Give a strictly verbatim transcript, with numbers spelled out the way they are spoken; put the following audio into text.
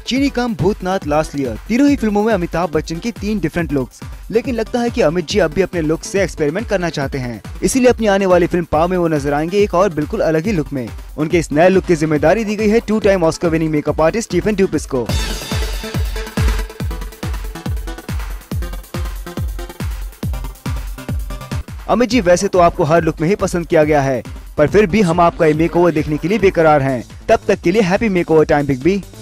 चीनी कम, Bhootnath, last year, तीनों ही फिल्मों में अमिताभ बच्चन की तीन डिफरेंट लुक्स। लेकिन लगता है कि अमित जी अब भी अपने लुक से एक्सपेरिमेंट करना चाहते हैं, इसीलिए अपनी आने वाली फिल्म पाव में वो नजर आएंगे एक और बिल्कुल अलग ही लुक में। उनके इस नए लुक की जिम्मेदारी दी गई है two time Oscar winning makeup artist Stephen Dupuis को। अमित जी, वैसे तो आपको हर लुक में ही पसंद किया गया है, पर फिर भी हम आपका ये मेकओवर देखने के लिए बेकरार हैं। तब तक के लिए happy makeover time big B.